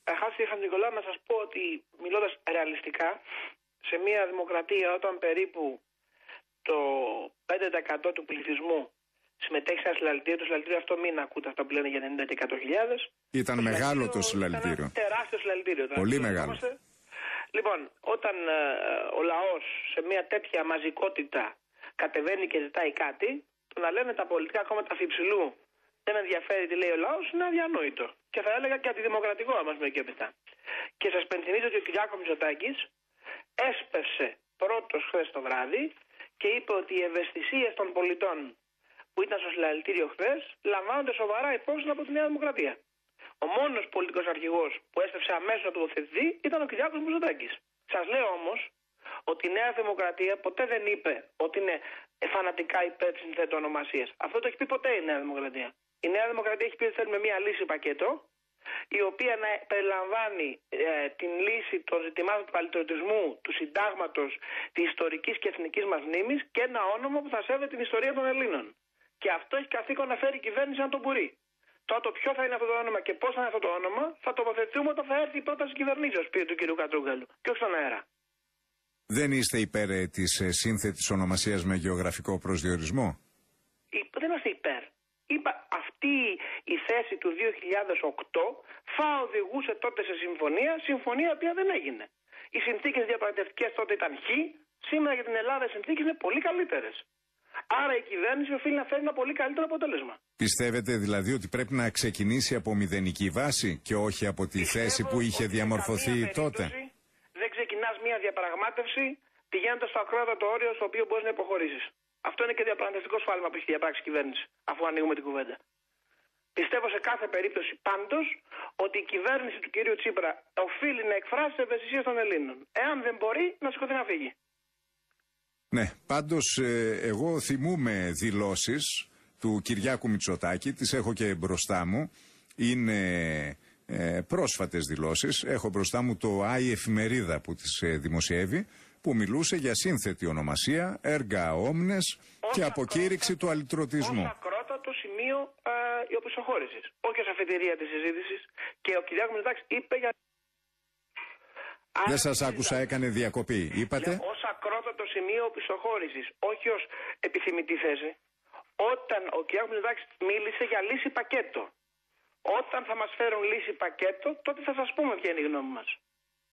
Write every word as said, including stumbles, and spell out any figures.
Καταρχάς, κύριε Χατζηνικολάου, να σας πω ότι μιλώντας ρεαλιστικά, σε μια δημοκρατία όταν περίπου το πέντε τοις εκατό του πληθυσμού συμμετέχει σε ένα συλλαλητήριο, το συλλαλητήριο αυτό μην ακούτε αυτά που λένε για ενενήντα και εκατό χιλιάδες. Ήταν το μεγάλο το συλλαλητήριο. Ήταν τεράστιο συλλαλητήριο. Πολύ μεγάλο. Λοιπόν, όταν ε, ο λαός σε μια τέτοια μαζικότητα κατεβαίνει και ζητάει κάτι, το να λένε τα πολιτικά κόμματα αφιψηλού δεν ενδιαφέρει τι λέει ο λαός είναι αδιανόητο. Και θα έλεγα και αντιδημοκρατικό, άμα πούμε και μετά. Και σας πενθυμίζω ότι ο Κυριάκος Μητσοτάκης έσπευσε πρώτος χθες το βράδυ και είπε ότι οι ευαισθησίες των πολιτών που ήταν στο συλλαλητήριο χθες λαμβάνονται σοβαρά υπόψη από τη Νέα Δημοκρατία. Ο μόνος πολιτικός αρχηγός που έστρεψε αμέσως να τοποθετηθεί ήταν ο Κυριάκος Μητσοτάκης. Σας λέω όμως ότι η Νέα Δημοκρατία ποτέ δεν είπε ότι είναι φανατικά υπέρ της συνθέτου ονομασίας. Αυτό το έχει πει ποτέ η Νέα Δημοκρατία. Η Νέα Δημοκρατία έχει πει ότι θέλουμε μια λύση πακέτο, η οποία να περιλαμβάνει ε, την λύση των ζητημάτων του παλαιοτροτισμού, του συντάγματος, της ιστορικής και εθνικής μας μνήμης και ένα όνομα που θα σέβεται την ιστορία των Ελλήνων. Και αυτό έχει καθήκον να φέρει η κυβέρνηση αν το μπορεί. Τώρα το ποιο θα είναι αυτό το όνομα και πώς θα είναι αυτό το όνομα θα τοποθετηθούμε όταν θα έρθει η πρόταση κυβερνήσεως, πει του κ. Κατρούγκαλου, και όχι στον αέρα. Δεν είστε υπέρ ε, της ε, σύνθετης ονομασίας με γεωγραφικό προσδιορισμό? Δεν είμαστε υπέρ. Είπα, αυτή η θέση του δύο χιλιάδες οκτώ θα οδηγούσε τότε σε συμφωνία, συμφωνία η οποία δεν έγινε. Οι συνθήκες διαπραγματευτικές τότε ήταν χ, σήμερα για την Ελλάδα οι συνθήκες είναι πολύ καλύτερες. Άρα η κυβέρνηση οφείλει να φέρει ένα πολύ καλύτερο αποτέλεσμα. Πιστεύετε δηλαδή ότι πρέπει να ξεκινήσει από μηδενική βάση και όχι από τη Πιστεύω θέση που είχε διαμορφωθεί τότε? Δεν ξεκινάς μια διαπραγμάτευση πηγαίνοντας στο ακρόατο όριο στο οποίο μπορείς να υποχωρήσεις. Αυτό είναι και διαπραγματευτικό σφάλμα που έχει διαπράξει η κυβέρνηση, αφού ανοίγουμε την κουβέντα. Πιστεύω σε κάθε περίπτωση πάντως ότι η κυβέρνηση του κυρίου Τσίπρα οφείλει να εκφράσει τις ευαισθησίες των Ελλήνων. Εάν δεν μπορεί, να σηκωθεί να φύγει. Ναι, πάντως ε, εγώ θυμούμαι δηλώσεις του Κυριάκου Μητσοτάκη, τις έχω και μπροστά μου, είναι ε, πρόσφατες δηλώσεις, έχω μπροστά μου το Άι Εφημερίδα που τις ε, δημοσιεύει, που μιλούσε για σύνθετη ονομασία, έργα όμνες και αποκήρυξη του αλυτρωτισμού. Ως ακρότατο σημείο ε, η οπισθοχώρησης, όχι ως αφετηρία της συζήτησης. Και ο Κυριάκος Μητσοτάκης είπε για... Δεν σας άκουσα, έκανε διακοπή. Είπατε? Ως ακρότατο σημείο οπισθοχώρησης, όχι ως επιθυμητή θέση. Όταν ο Κυριάκος Μητσοτάκης μίλησε για λύση πακέτο. Όταν θα μας φέρουν λύση πακέτο, τότε θα σας πούμε ποια είναι η γνώμη μας.